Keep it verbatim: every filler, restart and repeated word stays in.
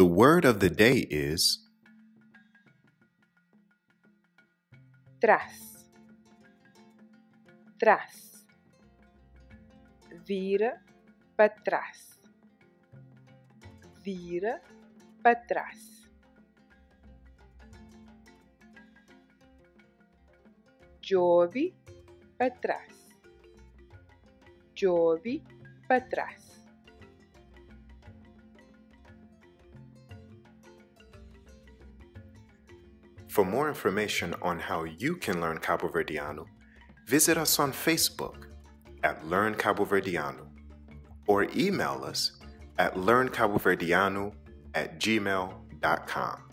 The word of the day is T R A S. T R A S. Vira para trás. Vira para trás. Jove para trás. Jove para trás. For more information on how you can learn Kabuverdianu, visit us on Facebook at Learn Kabuverdianu or email us at learn kabuverdianu at gmail dot com.